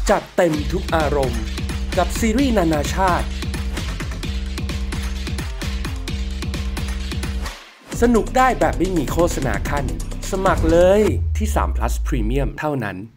จัดเต็มทุกอารมณ์กับซีรีส์นานาชาติสนุกได้แบบไม่มีโฆษณาขั้นสมัครเลยที่3 plus Premium เท่านั้น